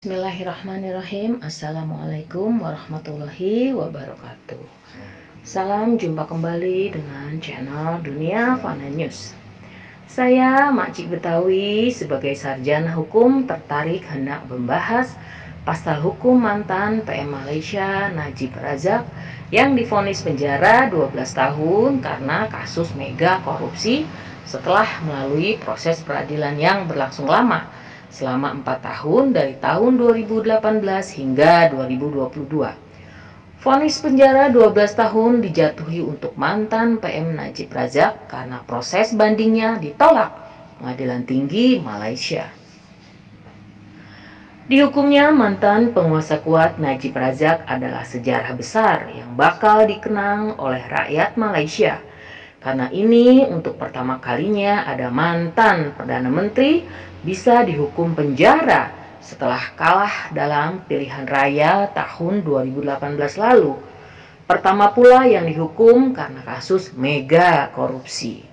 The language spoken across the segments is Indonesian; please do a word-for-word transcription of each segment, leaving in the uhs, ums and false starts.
Bismillahirrahmanirrahim. Assalamualaikum warahmatullahi wabarakatuh. Salam jumpa kembali dengan channel Dunia Fana News. Saya Makcik Betawi sebagai sarjana hukum tertarik hendak membahas pasal hukum mantan P M Malaysia Najib Razak yang divonis penjara dua belas tahun karena kasus mega korupsi setelah melalui proses peradilan yang berlangsung lama selama empat tahun dari tahun dua ribu delapan belas hingga dua ribu dua puluh dua. Vonis penjara dua belas tahun dijatuhi untuk mantan P M Najib Razak karena proses bandingnya ditolak Pengadilan Tinggi Malaysia. Dihukumnya mantan penguasa kuat Najib Razak adalah sejarah besar yang bakal dikenang oleh rakyat Malaysia. Karena ini untuk pertama kalinya ada mantan Perdana Menteri bisa dihukum penjara setelah kalah dalam pilihan raya tahun dua ribu delapan belas lalu. Pertama pula yang dihukum karena kasus mega korupsi.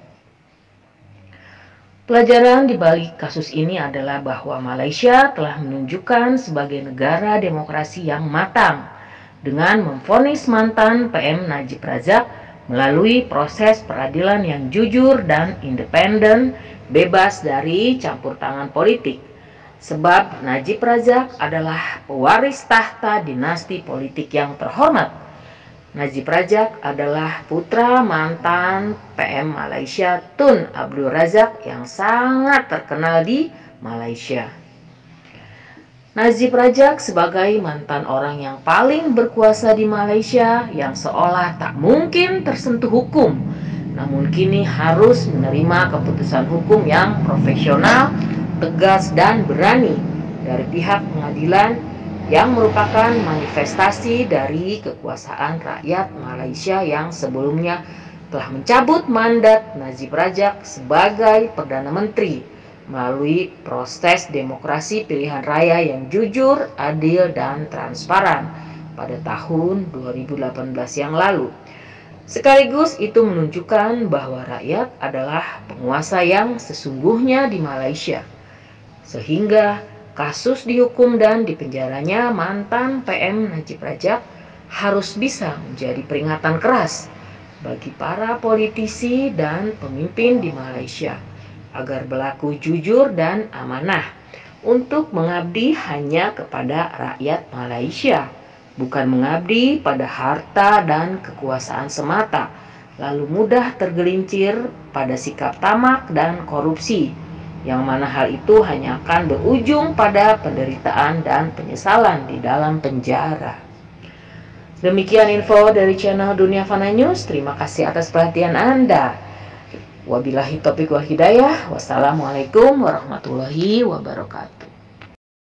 Pelajaran di balik kasus ini adalah bahwa Malaysia telah menunjukkan sebagai negara demokrasi yang matang dengan memvonis mantan P M Najib Razak melalui proses peradilan yang jujur dan independen, bebas dari campur tangan politik. Sebab Najib Razak adalah pewaris tahta dinasti politik yang terhormat. Najib Razak adalah putra mantan P M Malaysia Tun Abdul Razak yang sangat terkenal di Malaysia. Najib Razak sebagai mantan orang yang paling berkuasa di Malaysia yang seolah tak mungkin tersentuh hukum, namun kini harus menerima keputusan hukum yang profesional, tegas dan berani dari pihak pengadilan yang merupakan manifestasi dari kekuasaan rakyat Malaysia yang sebelumnya telah mencabut mandat Najib Razak sebagai Perdana Menteri melalui proses demokrasi pilihan raya yang jujur, adil, dan transparan pada tahun dua ribu delapan belas yang lalu. Sekaligus itu menunjukkan bahwa rakyat adalah penguasa yang sesungguhnya di Malaysia. Sehingga kasus dihukum dan dipenjaranya mantan P M Najib Razak harus bisa menjadi peringatan keras bagi para politisi dan pemimpin di Malaysia agar berlaku jujur dan amanah untuk mengabdi hanya kepada rakyat Malaysia, bukan mengabdi pada harta dan kekuasaan semata, lalu mudah tergelincir pada sikap tamak dan korupsi, yang mana hal itu hanya akan berujung pada penderitaan dan penyesalan di dalam penjara. Demikian info dari channel Dunia Fana News. Terima kasih atas perhatian Anda. Wabillahi taufiq wal hidayah. Wassalamualaikum warahmatullahi wabarakatuh.